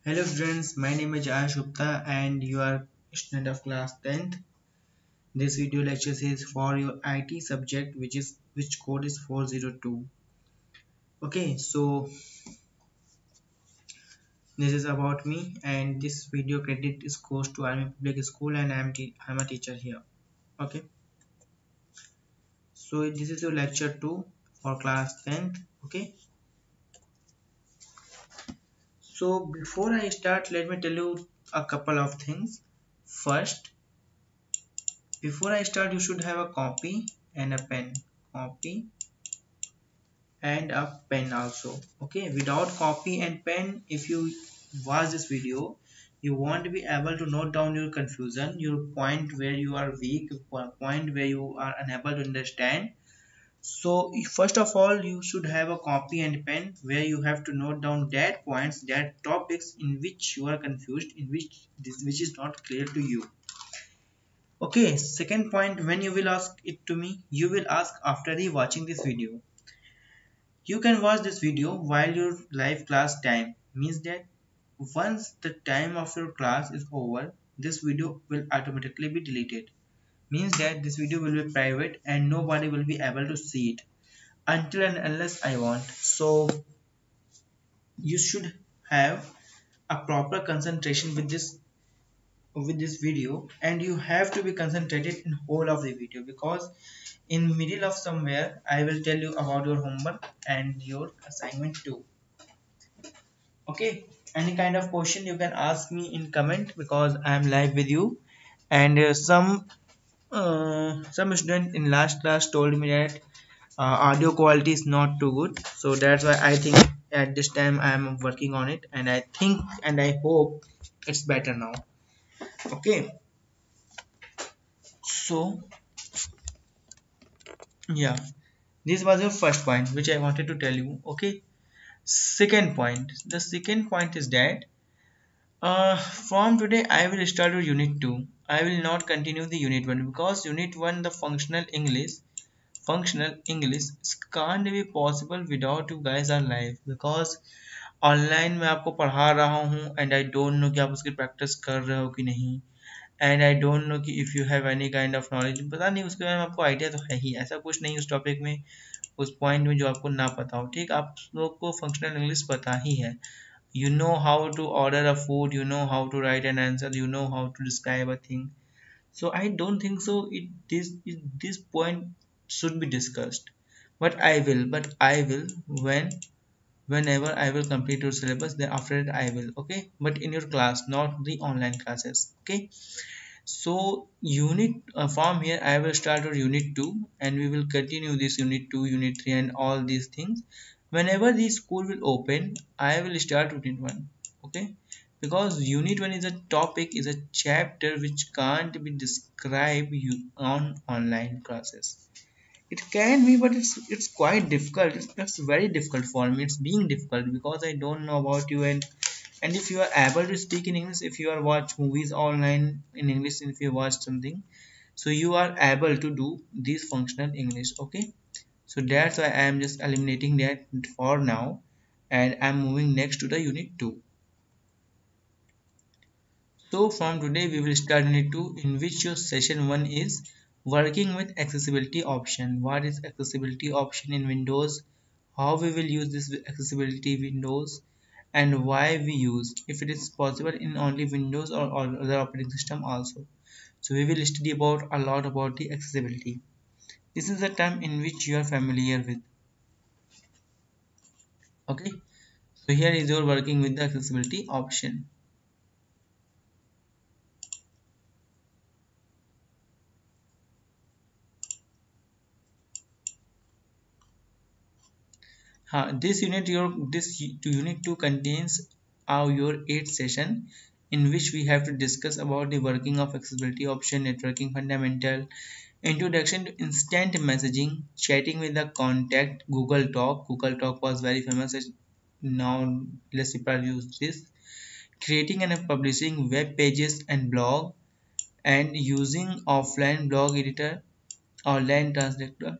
Hello students, my name is Ash Gupta and you are student of class 10th. This video lecture is for your IT subject which code is 402. Okay, so this is about me and this video credit is goes to Army Public School and I'm a teacher here. Okay, so this is your lecture 2 for class 10th. Okay, so before I start, let me tell you a couple of things. First, before I start, you should have a copy and a pen. Copy and a pen also. Okay, without copy and pen, if you watch this video, you won't be able to note down your confusion, your point where you are weak, point where you are unable to understand. So first of all, you should have a copy and pen where you have to note down that points, that topics in which you are confused, in which is not clear to you. Okay, second point, when you will ask it to me, you will ask after the watching this video. You can watch this video while your live class time, means that once the time of your class is over, this video will automatically be deleted. Means that this video will be private and nobody will be able to see it until and unless I want. So you should have a proper concentration with this video, and you have to be concentrated in whole of the video, because in middle of somewhere I will tell you about your homework and your assignment too. Okay, any kind of question you can ask me in comment, because I am live with you. And some student in last class told me that audio quality is not too good, so that's why I think at this time I am working on it, and I think and I hope it's better now. Okay, so yeah, this was your first point which I wanted to tell you. Okay, second point, the second point is that from today I will start with unit 2. I will not continue the unit 1, because unit 1, the functional English can't be possible without you guys are live, because online मैं आपको पढ़ा रहा हूँ and I don't know कि आप उसकी practice कर रहे हो कि नहीं, एंड आई डोंट नो कि if you have any kind of knowledge, पता नहीं उसके बारे में आपको आइडिया तो है ही, ऐसा कुछ नहीं उस टॉपिक में, उस पॉइंट में जो आपको ना पता हो। ठीक, आप लोग को फंक्शनल इंग्लिश पता ही है, you know how to order a food, you know how to write an answer, you know how to describe a thing. So I don't think so this point should be discussed, but I will whenever I will complete your syllabus, then after it I will. Okay, but in your class, not the online classes. Okay, so unit from here I will start your unit 2, and we will continue this unit 2, unit 3 and all these things. Whenever the school will open, I will start unit 1. Okay, because unit 1 is a topic, is a chapter which can't be described on online classes. It can be, but it's quite difficult. It's very difficult for me. It's being difficult because I don't know about you, and if you are able to speak in English, if you are watch movies online in English, if you watch something, so you are able to do this functional English. Okay, so that's why I am just eliminating that for now, and I'm moving next to the unit 2. So from today we will start unit 2, in which your session 1 is working with accessibility option. What is accessibility option in Windows, how we will use this accessibility windows, and why we use, if it is possible in only Windows or other operating system also. So we will study about a lot about the accessibility. This is a term in which you are familiar with. Okay, so here is your working with the accessibility option. This unit 2 contains your 8th session, in which we have to discuss about the working of accessibility option, networking fundamental, introduction to instant messaging, chatting with the contact, Google Talk. Google Talk was very famous. Now less people use this. Creating and publishing web pages and blog, and using offline blog editor, online translator,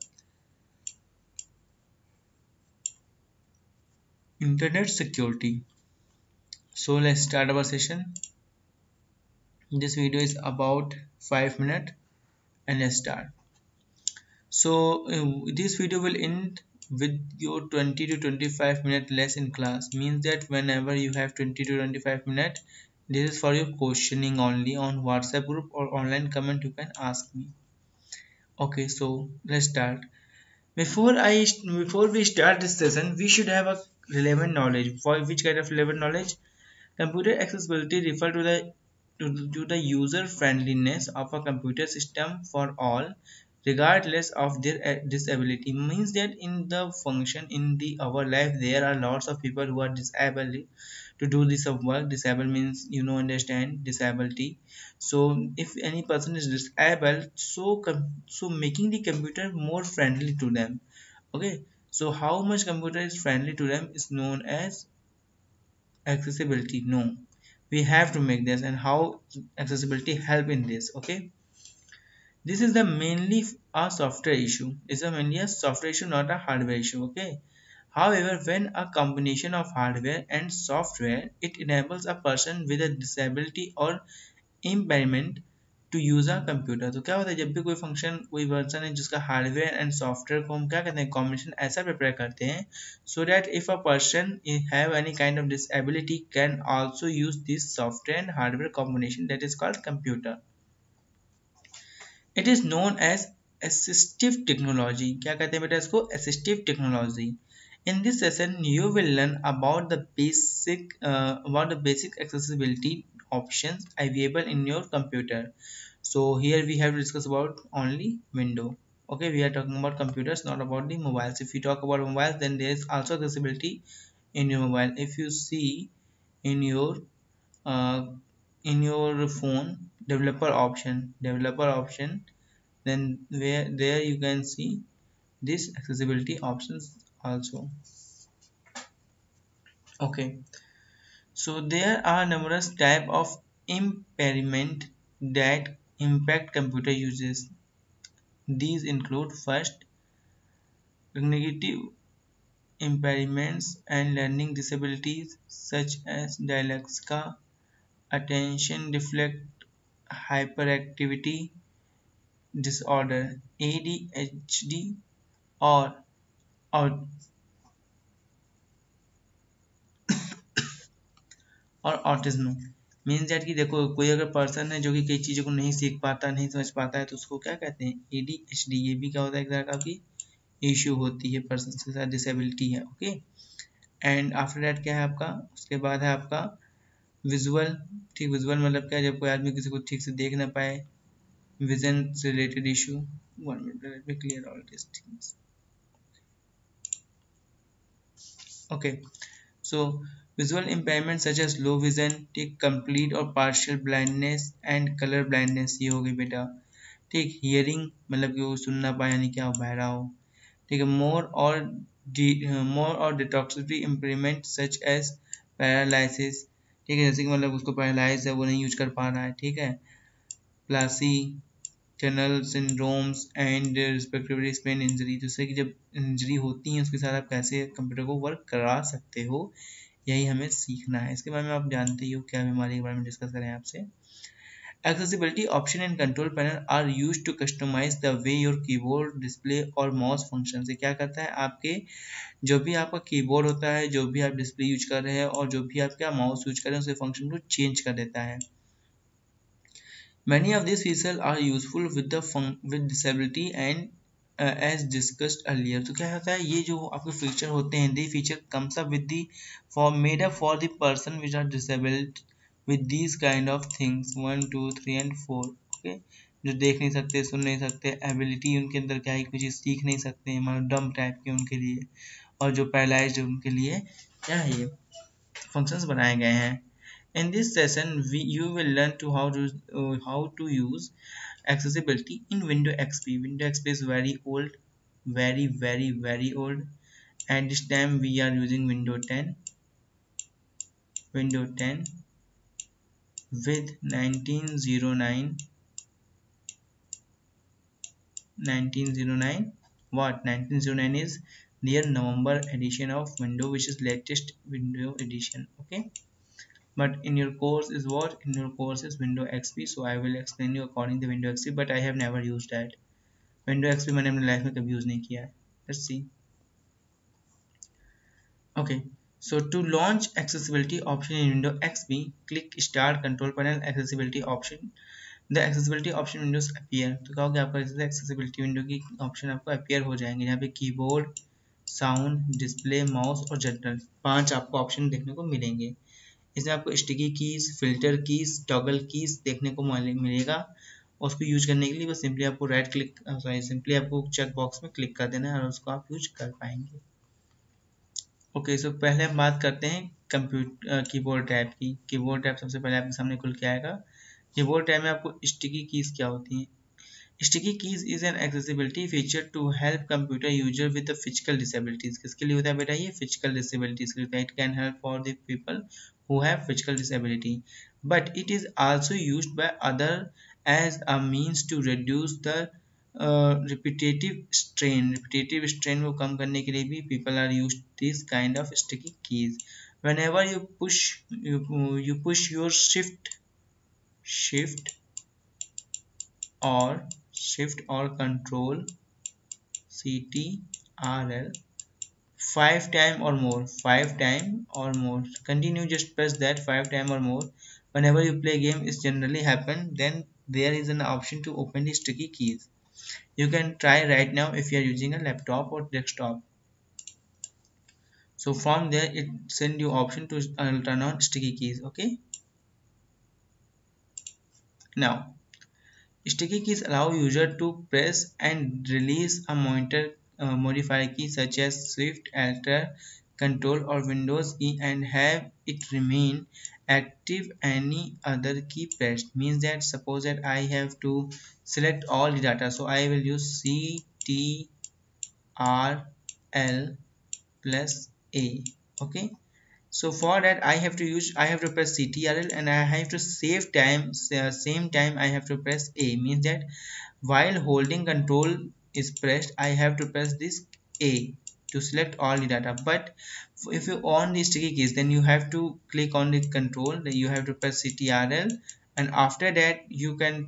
internet security. So let's start our session. This video is about 5 minutes, and let's start. So this video will end with your 20 to 25 minute less in class. Means that whenever you have 20 to 25 minutes, this is for your questioning only on WhatsApp group or online comment you can ask me. Okay, so let's start. Before we start this session, we should have a relevant knowledge. For which kind of relevant knowledge? Computer accessibility refer to the user friendliness of a computer system for all, regardless of their disability. Means that in the function in the our life there are lots of people who are disabled to do this of work. Disabled means understand disability. So if any person is disabled, so making the computer more friendly to them. Okay, so how much computer is friendly to them is known as accessibility. No, we have to make this, and how accessibility help in this. Okay, this is the mainly a software issue. It's a mainly a software issue, not a hardware issue. Okay, however, when a combination of hardware and software, it enables a person with a disability or impairment to use a computer. तो क्या होता है, जब भी कोई function कोई version है जिसका हार्डवेयर एंड सॉफ्टवेयर को हम क्या कहते हैं कॉम्बिनेशन ऐसा प्रिपेयर करते हैं so that if a person have any kind of disability can also use this software and hardware combination that is called computer. It is known as assistive technology. क्या कहते हैं बेटा इसको? assistive technology. In this session you will learn about the basic accessibility options available in your computer. So here we have to discuss about only window. Okay, we are talking about computers, not about the mobiles. If we talk about mobiles, then there is also accessibility in your mobile. If you see in your uh, phone developer option, then where there you can see this accessibility options also. Okay, so there are numerous type of impairment that impact computer uses. These include first, cognitive impairments and learning disabilities such as dyslexia, attention deficit hyperactivity disorder, ADHD, or or और autism. Means that कि देखो कोई अगर person है जो कि कई चीज़ों को नहीं सीख पाता नहीं समझ पाता है तो उसको क्या कहते हैं ADHD. ये भी क्या होता है एक तरह का की इश्यू होती है पर्सन के साथ डिसेबिलिटी है. ओके, एंड आफ्टर दैट क्या है आपका, उसके बाद है आपका विजुअल. ठीक, विजुअल मतलब क्या है, जब कोई आदमी किसी को ठीक से देख ना पाए, विजन से related issue. One minute, let me clear all this things. Okay, so visual impairment such as low vision, ठीक, complete और partial blindness and color blindness ये हो गई बेटा. ठीक, hearing मतलब कि वो सुन ना पाए यानी क्या बहरा हो. ठीक है, more और detoxicity impairment such as paralysis. ठीक है, जैसे कि मतलब उसको पैरालाइज है, वो नहीं यूज कर पा रहा है. ठीक है, प्लासी tunnel syndromes and respectively spine injury. जिससे कि जब इंजरी होती है उसके साथ आप कैसे कंप्यूटर को वर्क करा सकते हो, यही हमें सीखना है. इसके बारे में आप जानते ही हो, क्या बीमारी के बारे में डिस्कस करें आपसे. Accessibility option and control panel are used to customize the way your keyboard, display और mouse function. से क्या करता है, आपके जो भी आपका कीबोर्ड होता है, जो भी आप डिस्प्ले यूज कर रहे हैं और जो भी आप क्या माउस यूज कर रहे हैं उसके फंक्शन को चेंज कर देता है. Many of these features are useful with disability and as discussed earlier. तो क्या होता है, ये जो आपके फीचर होते हैं, the feature comes up with the for made up for the person which are disabled with these kind of things 1 2 3 and 4. okay, जो देख नहीं सकते, सुन नहीं सकते, एबिलिटी उनके अंदर क्या है, कुछ चीज़ सीख नहीं सकते हैं, मतलब डम टाइप के उनके लिए, और जो पैरालाइज्ड है उनके लिए क्या है, ये फंक्शंस बनाए गए हैं. In this session, you will learn how to use accessibility in Windows XP. Windows XP is very old, very old. At this time, we are using Windows 10. Windows 10 with 1909. 1909. What 1909 is their November edition of Windows, which is latest Windows edition. Okay. but in your course is what? In your course is Windows XP, so I will explain you according to Windows XP, but I have never used that. Windows XP मैंने अपनी life में कभी use नहीं किया है. Let's see. Okay, so to launch accessibility option in Windows XP, click Start Control Panel Accessibility Option. The accessibility option windows appear. तो क्या हो गया आपका accessibility window की option आपको appear हो जाएंगे, यहाँ पे कीबोर्ड, साउंड, डिस्प्ले, माउस और जनरल 5 आपको ऑप्शन देखने को मिलेंगे. इसमें आपको sticky keys, filter keys, toggle keys देखने को मिलेगा. उसको यूज करने के लिए बस सिंपली आपको राइट क्लिक सिंपली आपको चेक बॉक्स में क्लिक कर देना है और उसको आप यूज कर पाएंगे. ओके, सो पहले हम बात करते हैं कीबोर्ड टैब की. कीबोर्ड टैब सबसे पहले आपके सामने खुल के आएगा. कीबोर्ड टैब में आपको स्टिकी कीज क्या होती हैं? Sticky keys is an accessibility feature to help computer user with the physical disabilities. किसके लिए होता है बेटा? ये physical disabilities के लिए. It can help for the people who have physical disability, but it is also used by other as a means to reduce the repetitive strain. Repetitive strain को कम करने के लिए भी people are used this kind of sticky keys. Whenever you push your shift or control CTRL 5 time or more. Continue, just press that 5 time or more. Whenever you play game, is generally happen, then there is an option to open the sticky keys. You can try right now if you are using a laptop or desktop. So from there it send you option to turn on sticky keys. Okay, now sticky keys allow user to press and release a modifier key such as Shift, Alt, Control or Windows key and have it remain active any other key pressed. Means that suppose that I have to select all the data, so I will use CTRL plus A. Okay, so for that I have to press CTRL and I have to same time I have to press A. Means that while holding control is pressed, I have to press this A to select all the data. But if you on the sticky keys, then you have to click on the control, then you have to press CTRL, and after that you can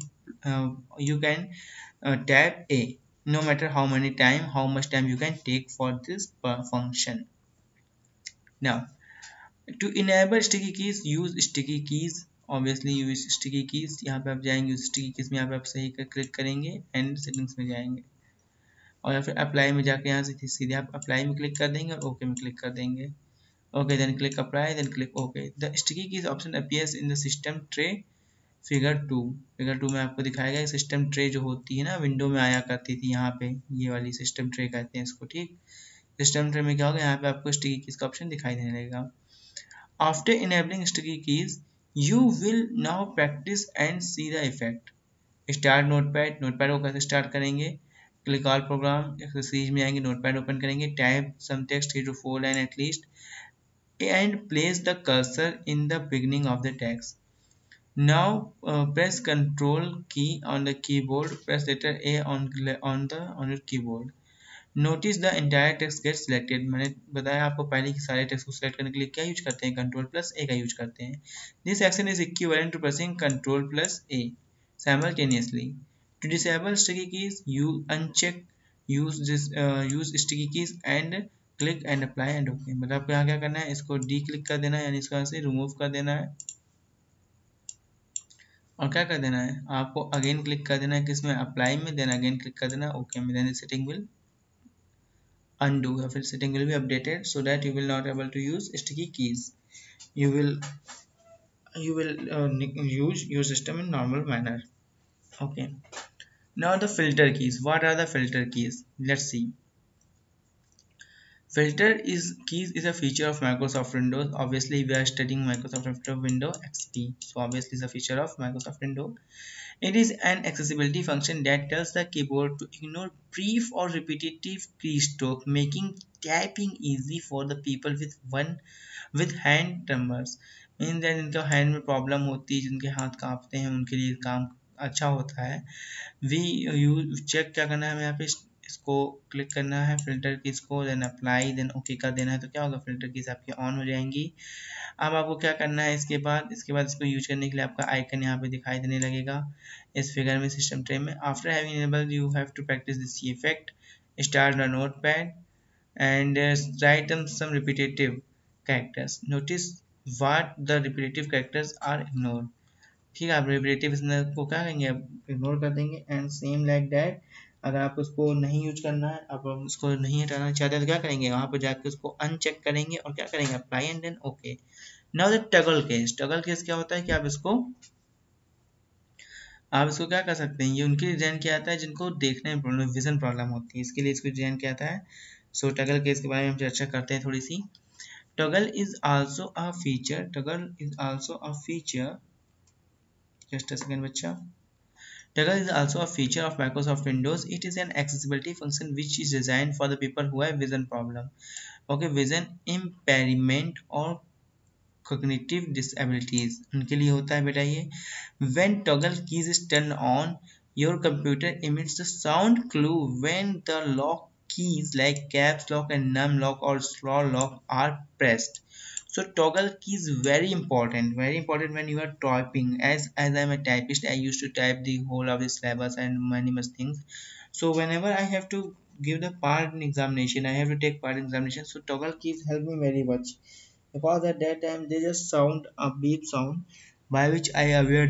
tap A. No matter how much time you can take for this function. Now to enable sticky keys, use sticky keys. Obviously use sticky keys. यहाँ पे आप जाएंगे sticky keys में, यहाँ पे आप सही कर क्लिक करेंगे एंड सेटिंग्स में जाएंगे और या फिर अप्लाई में जाके यहाँ से सीधे आप अप्लाई में क्लिक कर देंगे और ओके में क्लिक कर देंगे. Okay, then click apply, then click okay. The sticky keys option appears in the system tray figure 2 में आपको दिखाएगा. सिस्टम ट्रे जो होती है ना, विंडो में आया करती थी, यहाँ पे ये वाली सिस्टम ट्रे कहते हैं इसको. ठीक, सिस्टम ट्रे में क्या होगा, यहाँ पे आपको स्टिकी कीज का ऑप्शन दिखाई देने लगेगा. After enabling sticky keys, you will now practice and see the effect. Start notepad. Notepad को कैसे स्टार्ट करेंगे? क्लिक ऑल प्रोग्राम, एक्सरसाइज में आएंगे, नोटपैड ओपन करेंगे, type some text 3 to 4 line at least and place the cursor in the beginning of the text. Now press Ctrl key on the keyboard. Press letter A on your keyboard. Notice the entire text get selected. मैंने बताया आपको पहले कि सारे text को select करने के लिए क्या यूज करते हैं, कंट्रोल प्लस ए का यूज करते हैं. This action is equivalent to pressing control plus A simultaneously. To disable sticky keys you uncheck use sticky keys and click and apply and okay. मतलब आपको यहाँ क्या करना है, इसको डी क्लिक कर देना है, यानी इसको यहाँ से रिमूव कर देना है और क्या कर देना है, आपको अगेन क्लिक कर देना है किसमें, अप्लाई में, देन अगेन क्लिक कर देना ओके में. Then setting will undo or setting will be updated so that you will not able to use sticky keys. You will use your system in normal manner. Okay, now the filter keys. What are the filter keys? Let's see. Filter keys is a feature of Microsoft Windows. Obviously we are studying Microsoft Windows XP, so obviously it's a feature of Microsoft Windows. It is an accessibility function that tells the keyboard to ignore brief or repetitive keystroke, making tapping easy for the people with hand tremors. Means that जिनका hand में problem होती है, जिनके हाथ कांपते हैं, उनके लिए काम अच्छा होता है. वी यू चेक क्या करना है हमें यहाँ पे, इसको क्लिक करना है फिल्टर कीज को, देन अप्लाई, देन ओके कर देना है। तो क्या होगा, फिल्टर कीज आपकी ऑन हो जाएंगी। अब आपको क्या करना है, इसके बाद इसको यूज करने के लिए आपका आइकन यहाँ पे दिखाई देने लगेगा इस फिगर में, सिस्टम ट्रे में। After having enabled you have to practice this effect, start the notepad and write them some repetitive characters. Notice what the repetitive characters are ignored. ठीक है, आप repetitive को क्या करेंगे, इग्नोर कर देंगे। एंड सेम लाइक दैट, अगर आप उसको नहीं यूज करना है, आप उसको नहीं हटाना चाहते तो क्या करेंगे, वहां पर जाके उसको अनचेक करेंगे और क्या करेंगे, apply and then okay. Now the toggle keys क्या होता है कि आप इसको क्या कर सकते हैं, ये उनके डिजाइन किया आता है जिनको देखने में प्रॉब्लम, विजन प्रॉब्लम होती है, इसके लिए इसको डिजाइन किया आता है। सो टगल केस के बारे में हम चर्चा करते हैं थोड़ी सी। Toggle is also a feature, just a second बच्चा। Toggle is also a feature of Microsoft Windows. It is an accessibility function which is designed for the people who have vision problem, okay, vision impairment or cognitive disabilities, उनके लिए होता है बेटा ये। When toggle keys is turned on, your computer emits the sound clue when the lock keys like caps lock and num lock or scroll lock are pressed. So toggle key is very important when you are typing. As I'm a typist, I used to type the whole of the syllabus and many much things. So whenever I have to give the part in examination, I have to take part in examination, so toggle keys help me very much, because at that time they just sound a beep sound, by which I aware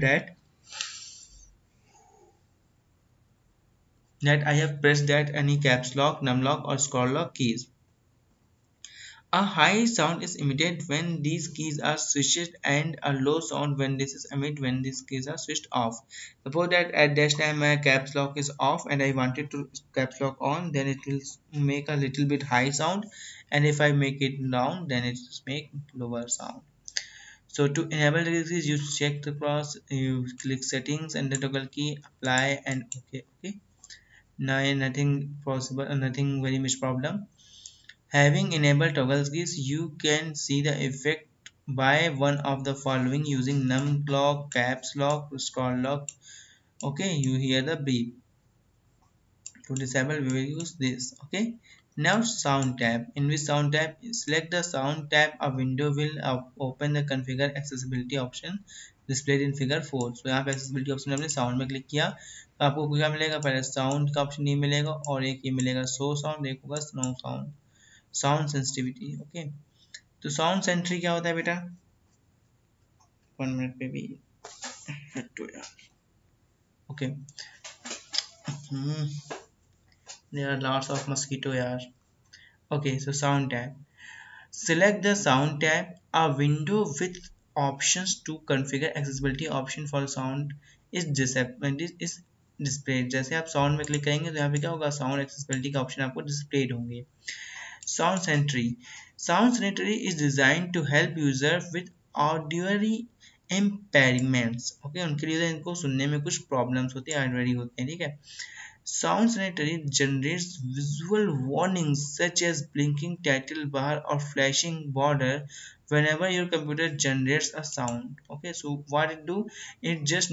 that I have pressed that any caps lock, num lock or scroll lock keys. A high sound is emitted when these keys are switched and a low sound when this is emitted when these keys are switched off. Suppose that at that time my caps lock is off and I wanted to caps lock on, then it will make a little bit high sound, and if I make it down then it will make lower sound. So to enable the keys, you check the cross, you click settings and the toggle key, apply and okay. Now nothing possible, nothing very much problem. Having enabled toggle keys, you can see the effect by one of the following using num lock, caps lock, scroll lock. Okay, you hear the beep. To disable, we will use this. Okay. Now sound tab. In which sound tab, select the sound tab. A window will open the configure accessibility option displayed in figure 4. So यहाँ पे accessibility option में हमने sound में click किया तो आपको क्या मिलेगा, पहले sound का option ये मिलेगा और एक ये मिलेगा show sound, एक होगा no sound, sound sensitivity. Okay, तो sound sensitivity क्या होता है बेटा, 1 मिनट पे भी हटो यार। Okay, there are lots of mosquito यार। Okay, so sound tab. Select the sound tab. A window with options to configure accessibility option for sound is displayed. जैसे आप साउंड में क्लिक करेंगे तो यहाँ पे क्या होगा, साउंड एक्सेसिबिलिटी का ऑप्शन आपको डिस्प्लेड होंगे। Sound sentry. Sound sentry is design to help user with auditory impairments. Okay, उनके लिए इनको सुनने में कुछ प्रॉब्लम्स होती है, ऑडियरी होते हैं, ठीक है। Sound Sanitary generates visual warnings such as blinking title bar or flashing border whenever your computer generates a sound. Okay, so what it do? It just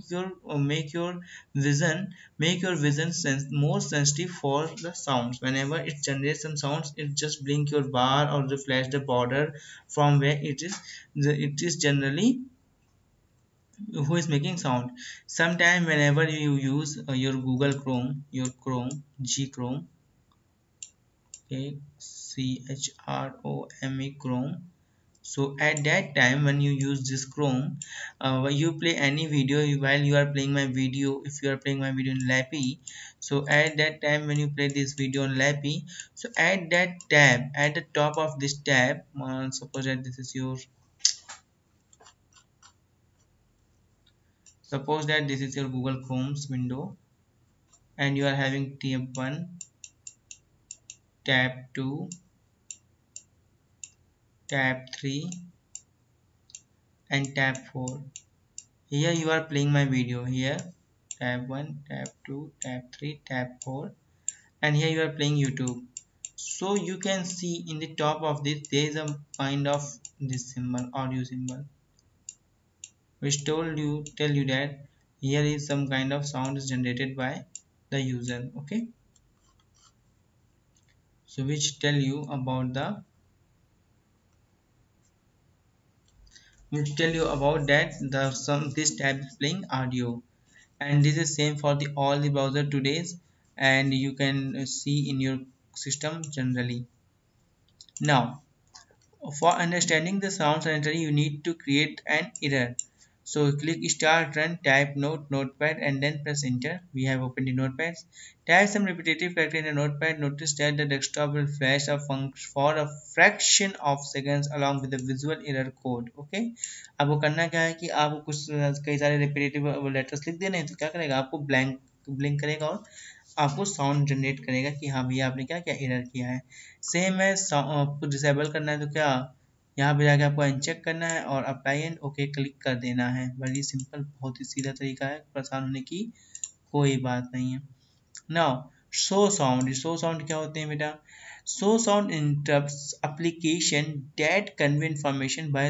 make your vision more sensitive for the sounds. Whenever it generates some sounds, it just blink your bar or the flash the border from where it is generally who is making sound. Sometime whenever you use your Google Chrome, your Chrome, G Chrome, okay, Chrome, Chrome. So at that time when you use this Chrome, when you play any video, while you are playing my video, if you are playing my video in Lappy, so at that time when you play this video on Lappy, so at that tab, at the top of this tab, suppose that this is your, suppose that this is your Google Chrome's window and you are having tab 1, tab 2, tab 3 and tab 4. Here you are playing my video, here tab 1, tab 2, tab 3, tab 4, and here you are playing YouTube. So you can see in the top of this there is a kind of this symbol, audio symbol, which tell you that here is some kind of sound is generated by the user. Okay, so which tell you about the that the some this tab is playing audio, and this is same for the all the browser today's, and you can see in your system generally. Now, for understanding the sound sanitary, you need to create an error. So click start, run, type notepad, and then press enter. We have opened the notepads. Type some repetitive character in the notepad. Notice that the desktop will flash a function for a fraction of seconds along with the visual error code. Okay, आपको करना क्या है कि आपको कुछ कई सारे repetitive letters लिख देने हैं, तो क्या करेगा, आपको ब्लैंक ब्लिंक करेगा और आपको साउंड जनरेट करेगा कि हाँ भैया आपने क्या क्या एरर किया है। सेम है, आपको डिसेबल करना है तो क्या, यहाँ पे जाके आपको अनचेक करना है और अप्लाई एंड ओके क्लिक कर देना है। बड़ी सिंपल, बहुत ही सीधा तरीका है, परेशान होने की कोई बात नहीं है। नाउ शो साउंड क्या होते हैं बेटा? Show sound interrupts application that convey information by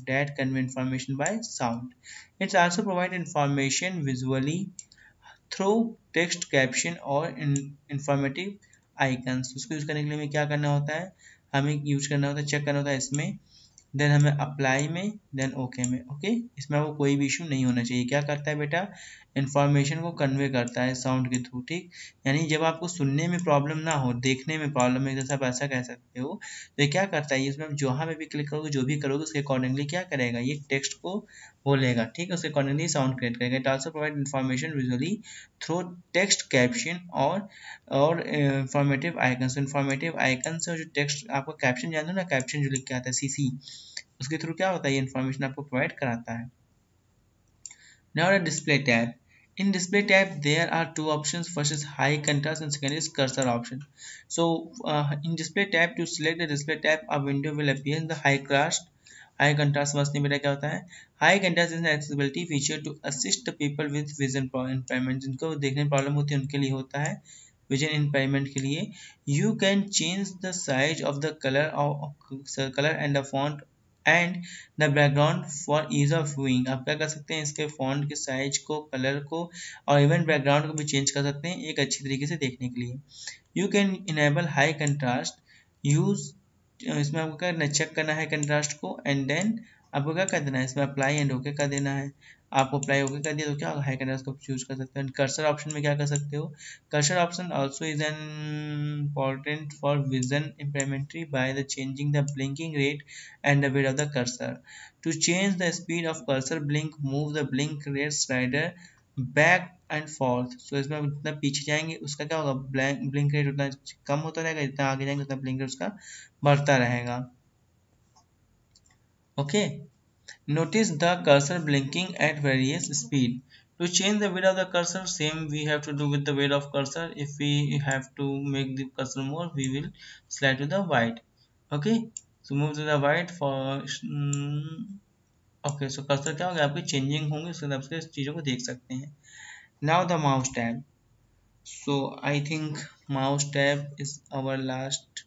sound. It also provide information visually through text caption और इंफॉर्मेटिव आइकन्स। उसको यूज करने के लिए हमें क्या करना होता है, हमें यूज करना होता है, चेक करना होता है इसमें, देन हमें अप्लाई में, देन ओके में। ओके, इसमें आपको कोई भी इशू नहीं होना चाहिए। क्या करता है बेटा, इंफॉर्मेशन को कन्वे करता है साउंड के थ्रू। ठीक, यानी जब आपको सुनने में प्रॉब्लम ना हो, देखने में प्रॉब्लम है, जैसे आप ऐसा कह सकते हो, तो ये क्या करता है, इसमें जहाँ पे भी क्लिक करोगे, जो भी करोगे, उसके अकॉर्डिंगली क्या करेगा, ये टेक्स्ट को बोलेगा। ठीक है, उसके अकॉर्डिंगली साउंड क्रिएट करेगा। It also provide information visually through text caption और इंफॉर्मेटिव आइकन्स। इंफॉर्मेटिव आइकन्स और जो टेक्स्ट, आपको कैप्शन जानते हो ना, कैप्शन जो लिख के आता है सीसी, उसके थ्रू क्या होता है, ये इन्फॉर्मेशन आपको प्रोवाइड कराता है। Now the display tab. In display tab, there are two options. First is high contrast and second is cursor option. So in display tab, to select the display tab, a window will appear in the high contrast. High contrast समझने में क्या होता है? High contrast is an accessibility feature to assist the people with vision impairment. जिनको देखने में problem होती है उनके लिए होता है, विजन इम्पेयरमेंट के लिए। You can change the size of the colour and the font and the background for ease of viewing. आप क्या कर सकते हैं, इसके फॉन्ट के साइज को, कलर को और इवन बैकग्राउंड को भी चेंज कर सकते हैं एक अच्छी तरीके से देखने के लिए। You can enable high contrast use, इसमें आपको क्या करना है, चेक करना है कंट्रास्ट को, एंड देन आपको क्या कर देना है, इसमें अप्लाई एंड ओके कर देना है। आपको अप्लाई ओके कर दिया तो क्या होगा, हाई कंट्रास्ट को चूज कर सकते हैं। कर्सर ऑप्शन में क्या कर सकते हो, cursor option also is an important for vision implementary by the changing the blinking rate and the width of the cursor. To change the speed of cursor blink, move the blink rate slider back and forth. So इसमें जितना पीछे जाएंगे उसका क्या होगा, blink rate उतना कम होता रहेगा, जितना आगे जाएंगे उतना ब्लिंक रेट उसका बढ़ता रहेगा। Okay, notice the cursor blinking at various speed. To change the width of the cursor, same we have to do with the weight of cursor. If we have to make the cursor more, we will slide to the white. Okay, so move to the white for okay, so cursor क्या होगा, आपके changing होंगे, उसके हिसाब से चीज़ों को देख सकते हैं। Now the mouse tab. So I think mouse tab is our last,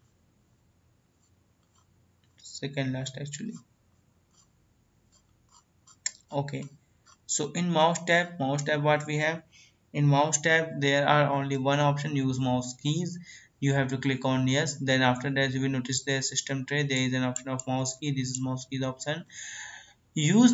second last actually. Okay, so in mouse tab what we have, in mouse tab there are only one option, use mouse keys. You have to click on yes, then after that you will notice the system tray, there is an option of mouse key. This is mouse keys option. Use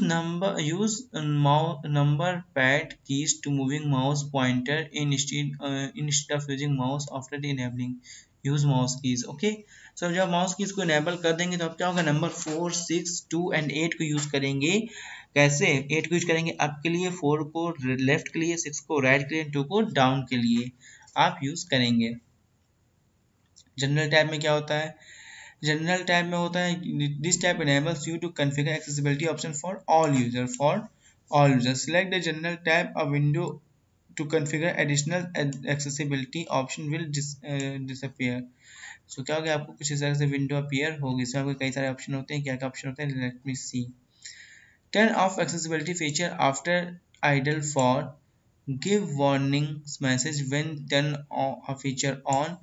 number pad keys to moving mouse pointer instead of using mouse after the enabling. Use mouse keys. Okay, so जब mouse keys को enable कर देंगे तो अब क्या होगा, number 4, 6, 2 and 8 को use करेंगे। कैसे 8 को यूज करेंगे, अप के लिए, 4 को लेफ्ट के लिए, 6 को राइट के लिए, 2 को डाउन के लिए आप यूज करेंगे। जनरल टैब में क्या होता है, जनरल टैब में होता है, this tab enables you to configure accessibility option for all users. Select the general tab, a window to configure additional accessibility option will disappear. So क्या हो गया, आपको कुछ इस तरह से विंडो अपीयर होगी। इसमें आपको कई सारे ऑप्शन होते हैं, क्या क्या ऑप्शन होते हैं, let me see. Turn off accessibility feature after idle for, give warnings message when turn a feature on,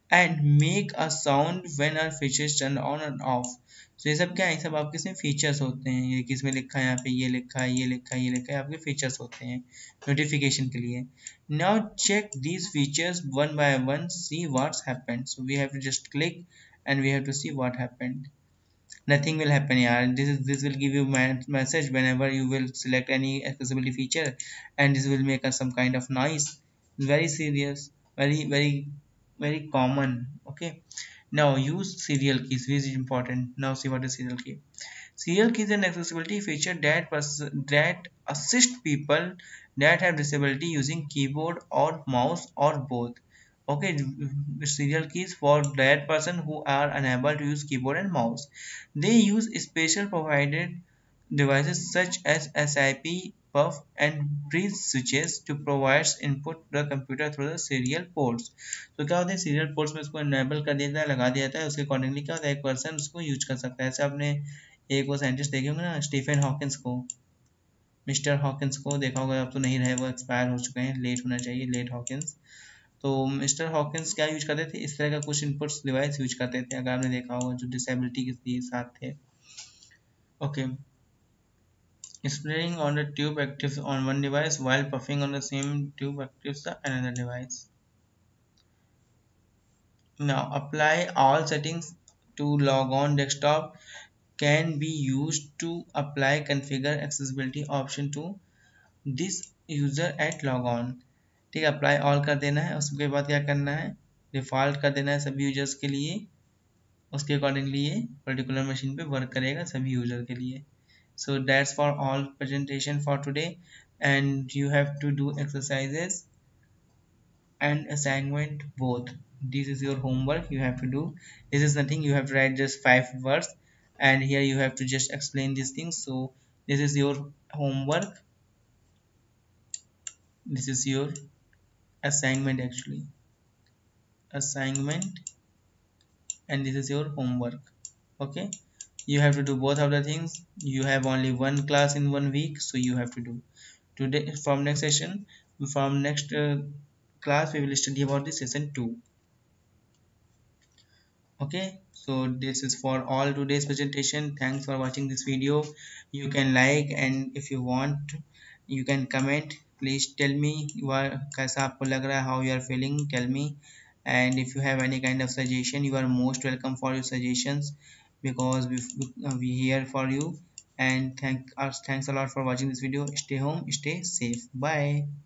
and make a sound when are features turn on and off. तो ये सब क्या है, ये सब आपके इसमें फीचर्स होते हैं। ये किसमें लिखा है, यहाँ पे ये लिखा है, ये लिखा है, ये लिखा है, आपके फीचर्स होते हैं नोटिफिकेशन के लिए। Now check these features one by one, see what's happened. So we have to just click and we have to see what happened. Nothing will happen here. This will give you message whenever you will select any accessibility feature, and this will make us some kind of noise. Very serious, very common. Okay, now use serial keys, which is important. Now see what is serial key. Serial key is an accessibility feature that assist people that have disability using keyboard or mouse or both. Okay, serial keys for that person who are unable to use keyboard and mouse. They use special provided devices such as SIP, puff, and breeze switches to provide input to the computer through the serial ports. तो क्या होता है, serial ports में उसको enable कर दिया जाता है, लगा दिया जाता है, उसके अकॉर्डिंगली क्या होता है, एक पर्सन उसको यूज कर सकता है। ऐसे आपने एक वो साइंटिस्ट देखे होंगे ना, स्टीफन हॉकिंस को, मिस्टर हॉकिंस को देखा होगा, अब तो नहीं रहे, वो एक्सपायर हो चुके हैं, लेट होना चाहिए, लेट हॉकिंस। तो मिस्टर हॉकिंस क्या यूज करते थे, इस तरह का कुछ इनपुट्स डिवाइस यूज करते थे, अगर आपने देखा होगा, जो डिसेबिलिटी के साथ थे। Okay, spraying on the tube actives on one device while puffing on the same tube actives the another device. Now apply all settings to log on desktop can be used to apply configure accessibility option to this user at log on। ठीक है, apply all कर देना है, उसके बाद क्या करना है, डिफॉल्ट कर देना है सभी यूजर्स के लिए, उसके अकॉर्डिंगली ये पर्टिकुलर मशीन पे वर्क करेगा सभी यूजर के लिए। So that's for all presentation for today, and you have to do exercises and assignment both. This is your homework you have to do. This is nothing, you have to write just 5 words, and here you have to just explain these things. So this is your homework, this is your assignment, actually assignment, and this is your homework. Okay, you have to do both of the things. You have only one class in 1 week, so you have to do today. From next session, from next class, we will study about the session 2. Okay, so this is for all today's presentation. Thanks for watching this video. You can like, and if you want you can comment. Please tell me कैसा आपको लग रहा है, how you are feeling, tell me. And if you have any kind of suggestion, you are most welcome for your suggestions, because we here for you. And thanks a lot for watching this video. Stay home, stay safe, bye.